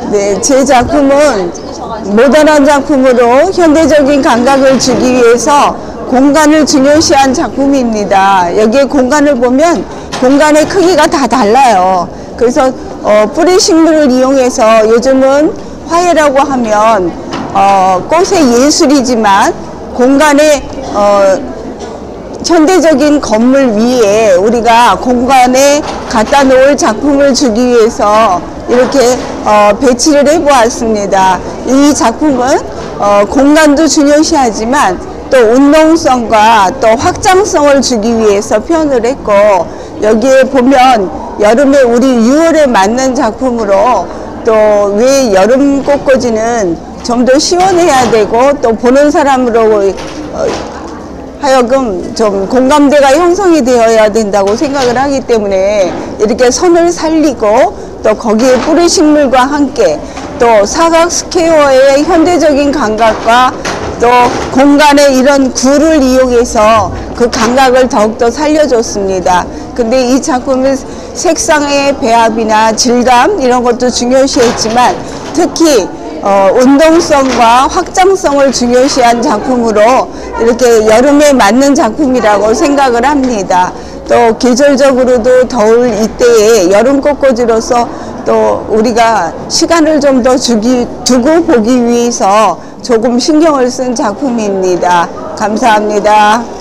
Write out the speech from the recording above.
네, 제 작품은 모던한 작품으로 현대적인 감각을 주기 위해서 공간을 중요시한 작품입니다. 여기에 공간을 보면 공간의 크기가 다 달라요. 그래서 뿌리 식물을 이용해서 요즘은 화훼라고 하면 꽃의 예술이지만 공간에 현대적인 건물 위에 우리가 공간에 갖다 놓을 작품을 주기 위해서 이렇게 배치를 해 보았습니다. 이 작품은 공간도 중요시하지만 또 운동성과 또 확장성을 주기 위해서 표현을 했고, 여기에 보면 여름에 우리 6월에 맞는 작품으로 또 왜 여름 꽃꽂이는 좀 더 시원해야 되고 또 보는 사람으로 하여금 좀 공감대가 형성이 되어야 된다고 생각을 하기 때문에 이렇게 선을 살리고 또 거기에 뿌리 식물과 함께 또 사각 스퀘어의 현대적인 감각과 또 공간의 이런 굴을 이용해서 그 감각을 더욱더 살려줬습니다. 근데 이 작품은 색상의 배합이나 질감 이런 것도 중요시했지만 특히 운동성과 확장성을 중요시한 작품으로 이렇게 여름에 맞는 작품이라고 생각을 합니다. 또 계절적으로도 더울 이때에 여름 꽃꽂이로서 또 우리가 시간을 좀 더 두고 보기 위해서 조금 신경을 쓴 작품입니다. 감사합니다.